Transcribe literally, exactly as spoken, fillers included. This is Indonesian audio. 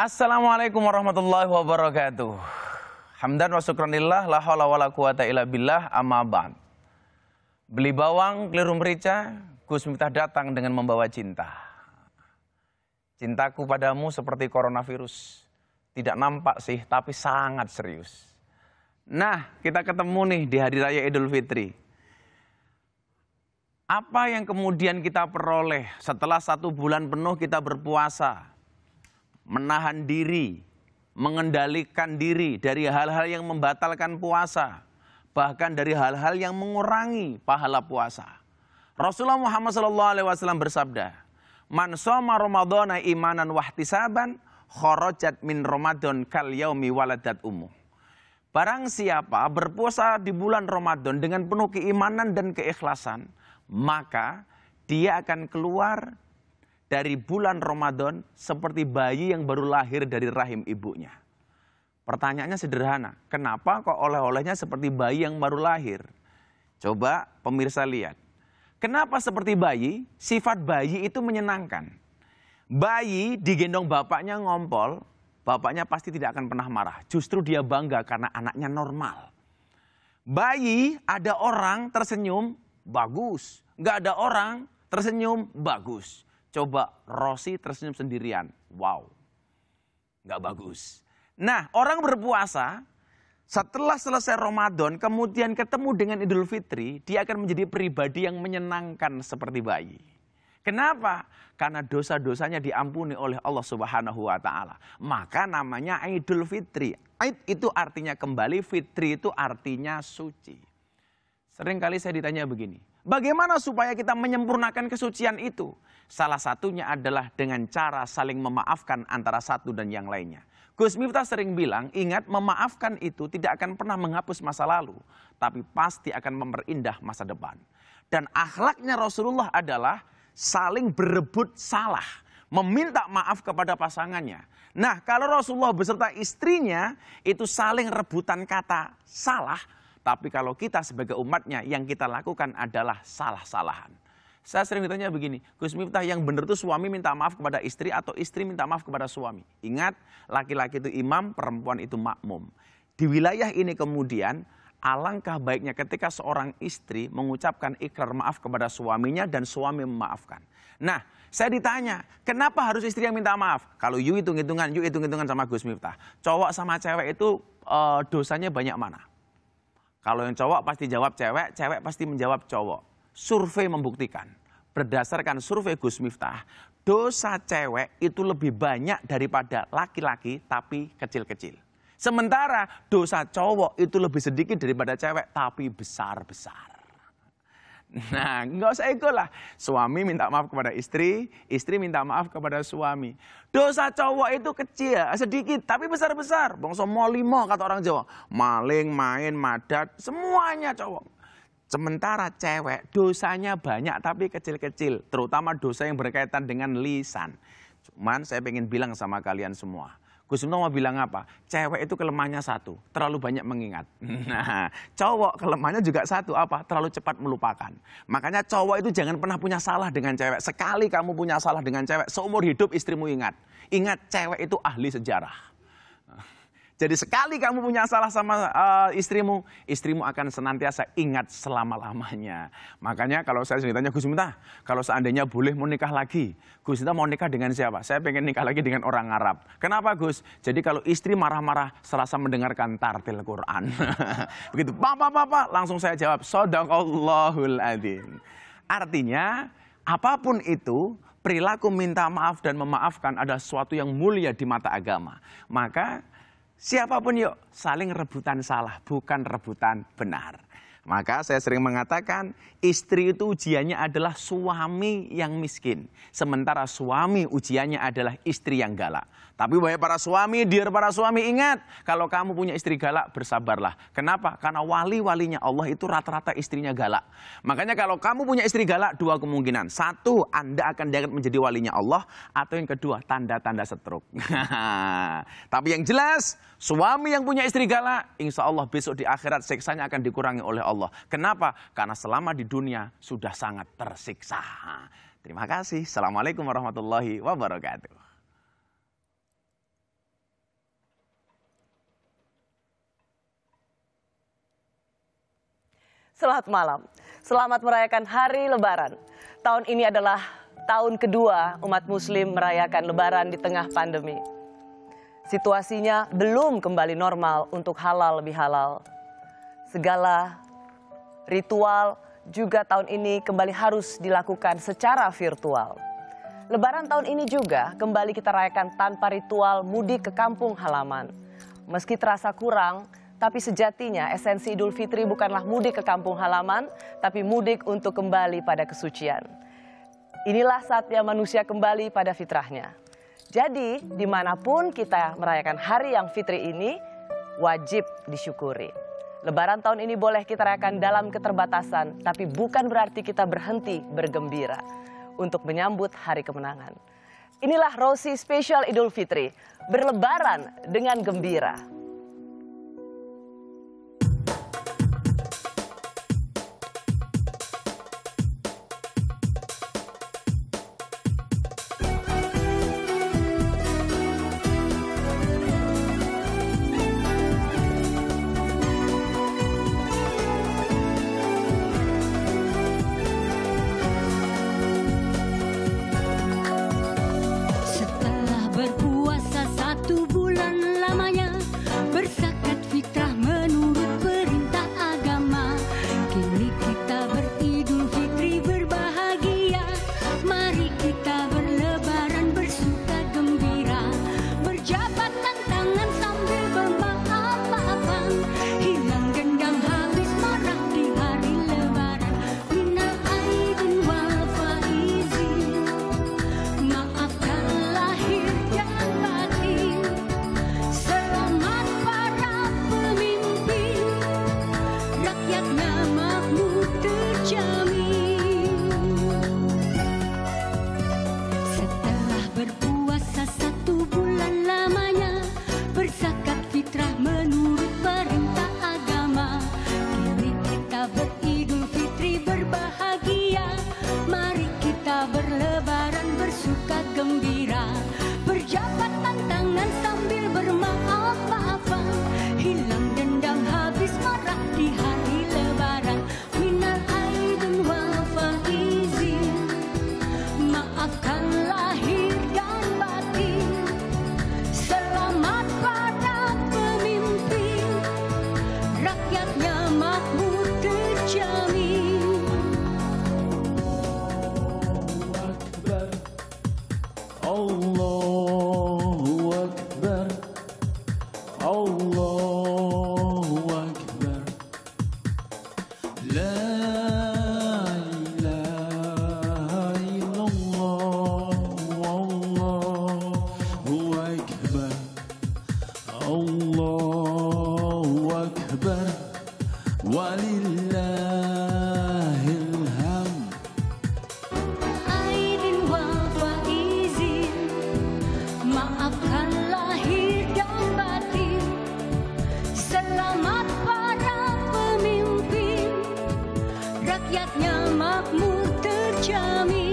Assalamualaikum warahmatullahi wabarakatuh. Hamdan wa syukranillah, la haula wala quwata illa billah, amma ba'd. Beli bawang, keliru merica, Gus Miftah datang dengan membawa cinta. Cintaku padamu seperti coronavirus. Tidak nampak sih, tapi sangat serius. Nah, kita ketemu nih di Hari Raya Idul Fitri. Apa yang kemudian kita peroleh setelah satu bulan penuh kita berpuasa? Menahan diri, mengendalikan diri dari hal-hal yang membatalkan puasa, bahkan dari hal-hal yang mengurangi pahala puasa. Rasulullah Muhammad shallallahu alaihi wasallam bersabda, "Man shoma Ramadhana imanan wahtisaban, kharajat min Ramadan kal yaumi waladat ummu." Barang siapa berpuasa di bulan Ramadan dengan penuh keimanan dan keikhlasan, maka dia akan keluar dari bulan Ramadan seperti bayi yang baru lahir dari rahim ibunya. Pertanyaannya sederhana, kenapa kok oleh-olehnya seperti bayi yang baru lahir? Coba pemirsa lihat. Kenapa seperti bayi? Sifat bayi itu menyenangkan. Bayi digendong bapaknya ngompol, bapaknya pasti tidak akan pernah marah. Justru dia bangga karena anaknya normal. Bayi ada orang tersenyum, bagus. Nggak ada orang tersenyum, bagus. Coba Rosi tersenyum sendirian. Wow, nggak bagus. Nah, orang berpuasa setelah selesai Ramadan kemudian ketemu dengan Idul Fitri, dia akan menjadi pribadi yang menyenangkan seperti bayi. Kenapa? Karena dosa-dosanya diampuni oleh Allah Subhanahu wa taala. Maka namanya Idul Fitri. Id itu artinya kembali, fitri itu artinya suci. Sering kali saya ditanya begini, bagaimana supaya kita menyempurnakan kesucian itu? Salah satunya adalah dengan cara saling memaafkan antara satu dan yang lainnya. Gus Miftah sering bilang, ingat memaafkan itu tidak akan pernah menghapus masa lalu, tapi pasti akan memperindah masa depan. Dan akhlaknya Rasulullah adalah saling berebut salah, meminta maaf kepada pasangannya. Nah, kalau Rasulullah beserta istrinya itu saling rebutan kata salah, tapi kalau kita sebagai umatnya yang kita lakukan adalah salah-salahan. Saya sering ditanya begini, Gus Miftah yang benar itu suami minta maaf kepada istri atau istri minta maaf kepada suami? Ingat, laki-laki itu imam, perempuan itu makmum. Di wilayah ini kemudian alangkah baiknya ketika seorang istri mengucapkan ikrar maaf kepada suaminya dan suami memaafkan. Nah, saya ditanya, kenapa harus istri yang minta maaf? Kalau you hitung-hitungan, you hitung-hitungan sama Gus Miftah. Cowok sama cewek itu uh, dosanya banyak mana? Kalau yang cowok pasti jawab cewek, cewek pasti menjawab cowok. Survei membuktikan, berdasarkan survei Gus Miftah, dosa cewek itu lebih banyak daripada laki-laki tapi kecil-kecil. Sementara dosa cowok itu lebih sedikit daripada cewek tapi besar-besar. Nah, nggak usah ego lah. Suami minta maaf kepada istri, istri minta maaf kepada suami. Dosa cowok itu kecil, sedikit, tapi besar-besar. Bangsa molimo kata orang Jawa. Maling, main, madat, semuanya cowok. Sementara cewek dosanya banyak tapi kecil-kecil. Terutama dosa yang berkaitan dengan lisan. Cuman saya pengen bilang sama kalian semua. Gus Miftah mau bilang apa? Cewek itu kelemahannya satu, terlalu banyak mengingat. Nah, cowok kelemahannya juga satu, apa? Terlalu cepat melupakan. Makanya cowok itu jangan pernah punya salah dengan cewek. Sekali kamu punya salah dengan cewek, seumur hidup istrimu ingat. Ingat, cewek itu ahli sejarah. Jadi sekali kamu punya salah sama uh, istrimu, istrimu akan senantiasa ingat selama-lamanya. Makanya kalau saya ditanya, Gus Miftah, kalau seandainya boleh mau nikah lagi, Gus Miftah mau nikah dengan siapa? Saya pengen nikah lagi dengan orang Arab. Kenapa Gus? Jadi kalau istri marah-marah serasa mendengarkan tartil Quran. Begitu, papa, papa, langsung saya jawab, Shadaqallahul adzim. Artinya, apapun itu, perilaku minta maaf dan memaafkan adalah sesuatu yang mulia di mata agama. Maka siapapun yuk, saling rebutan salah, bukan rebutan benar. Maka saya sering mengatakan, istri itu ujiannya adalah suami yang miskin. Sementara suami ujiannya adalah istri yang galak. Tapi wahai para suami, dear para suami, ingat, kalau kamu punya istri galak, bersabarlah. Kenapa? Karena wali-walinya Allah itu rata-rata istrinya galak. Makanya kalau kamu punya istri galak, dua kemungkinan. Satu, Anda akan diangkat menjadi walinya Allah. Atau yang kedua, tanda-tanda stroke. Tapi yang jelas, suami yang punya istri galak, insya Allah besok di akhirat siksanya akan dikurangi oleh Allah. Kenapa? Karena selama di dunia sudah sangat tersiksa. Terima kasih. Assalamualaikum warahmatullahi wabarakatuh. Selamat malam. Selamat merayakan Hari Lebaran. Tahun ini adalah tahun kedua umat Muslim merayakan Lebaran di tengah pandemi. Situasinya belum kembali normal untuk halal lebih halal. Segala ritual juga tahun ini kembali harus dilakukan secara virtual. Lebaran tahun ini juga kembali kita rayakan tanpa ritual mudik ke kampung halaman. Meski terasa kurang, tapi sejatinya esensi Idul Fitri bukanlah mudik ke kampung halaman, tapi mudik untuk kembali pada kesucian. Inilah saatnya manusia kembali pada fitrahnya. Jadi, dimanapun kita merayakan hari yang fitri ini, wajib disyukuri. Lebaran tahun ini boleh kita rayakan dalam keterbatasan, tapi bukan berarti kita berhenti bergembira untuk menyambut hari kemenangan. Inilah Rosi Spesial Idul Fitri, berlebaran dengan gembira. Berpuasa satu bulan lamanya, berzakat fitrah menurut perintah agama. Kini kita beridul fitri berbahagia, mari kita berlebaran bersuka gembira. Berjabat tangan sambil bermaaf-maafan, hilang dendam habis marah di hari lebaran. Minal aidin wal faizin, maafkan lahir dan batin. Selamat para pemimpin, rakyatnya makmur terjamin. Setelah berpuasa satu bulan lamanya, berzakat fitrah menurut perintah agama. Kini kita beridul fitri berbahagia, mari kita berlebaran bersuka gembira. Berjabat tangan sambil bermaaf-maafan, hilang dendam habis marah di hari lebaran. Minal aidin wal faizin, maafkan lahir dan batin. Selamat para pemimpin, rakyatnya makmur terjamin. Allahu Akbar, Allahu Akbar, La ilaha illallah, Allahu Akbar, Allahu Akbar, walillahil hamd. Aidin wal faizin, maafkan lahir dan batin. Selamat para pemimpin, rakyatnya makmur terjamin.